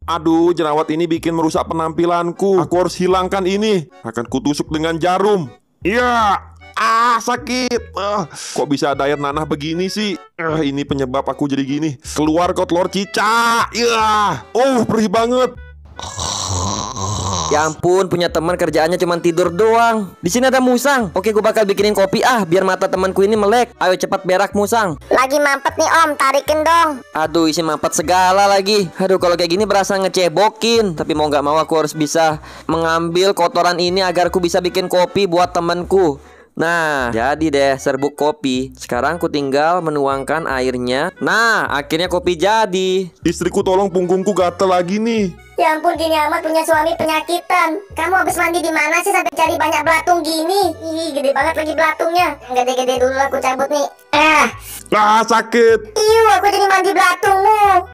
Aduh, jerawat ini bikin merusak penampilanku. Aku harus hilangkan ini. Akan kutusuk dengan jarum. Iya. Sakit. Kok bisa ada air nanah begini sih? Ini penyebab aku jadi gini. Keluar kau telur cicak. Iya. Perih banget. Ya ampun, punya teman kerjaannya cuma tidur doang. Di sini ada musang. Oke, gue bakal bikinin kopi biar mata temanku ini melek. Ayo cepat berak musang. Lagi mampet nih om, tarikin dong. Aduh, isi mampet segala lagi. Aduh, kalau kayak gini berasa ngecebokin. Tapi mau nggak mau aku harus bisa mengambil kotoran ini agar aku bisa bikin kopi buat temanku. Nah, jadi deh serbuk kopi. Sekarang aku tinggal menuangkan airnya. Nah, akhirnya kopi jadi. Istriku tolong punggungku gatel lagi nih. Ya ampun, gini amat punya suami penyakitan. Kamu habis mandi di mana sih sampai cari banyak belatung gini? Ih, gede banget lagi belatungnya. Gede-gede dulu aku cabut nih. Sakit. Iu, aku jadi mandi belatungmu.